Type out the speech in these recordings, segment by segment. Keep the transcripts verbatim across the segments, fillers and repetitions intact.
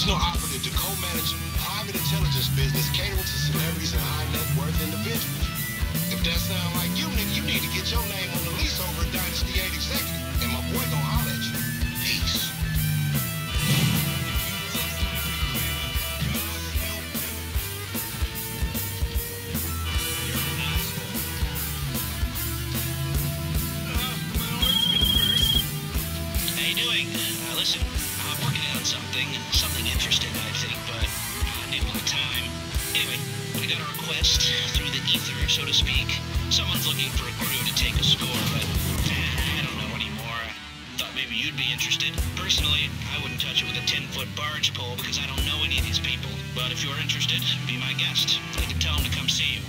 professional operative to co-manage private intelligence business catering to celebrities and high net worth individuals. If that sound like you, nigga, you need to get your name on the lease over at Dynasty eight Executive. And my boy gonna holler at you. Peace. How you doing? Uh, listen, I'm working on something, something interesting, I think, but I need a little time. Anyway, we got a request through the ether, so to speak. Someone's looking for a crew to take a score, but eh, I don't know anymore. Thought maybe you'd be interested. Personally, I wouldn't touch it with a ten-foot barge pole because I don't know any of these people. But if you're interested, be my guest. I can tell them to come see you.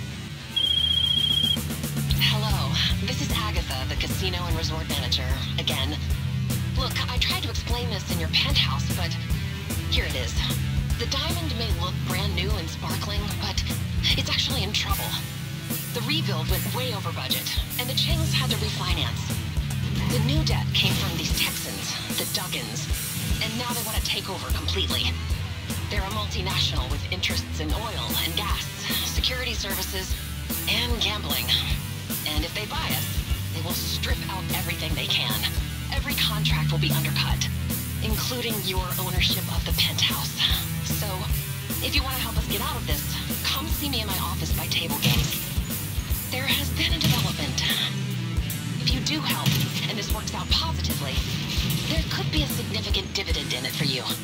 Hello, this is Agatha, the casino and resort manager, again. Look, I tried to explain this in your penthouse, but here it is. The diamond may look brand new and sparkling, but it's actually in trouble. The rebuild went way over budget, and the Chings had to refinance. The new debt came from these Texans, the Duggins, and now they want to take over completely. They're a multinational with interests in oil and gas, security services, and gambling. And if they buy us, they will strip out everything they can. Every contract will be undercut, including your ownership of the penthouse. So, if you want to help us get out of this, come see me in my office by table games. There has been a development. If you do help, and this works out positively, there could be a significant dividend in it for you.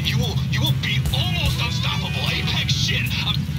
and you will you will be almost unstoppable. Apex shit. I'm